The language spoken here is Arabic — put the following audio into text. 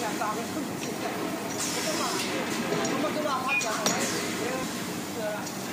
打的更现代。我干嘛？我们给老花讲了，对了。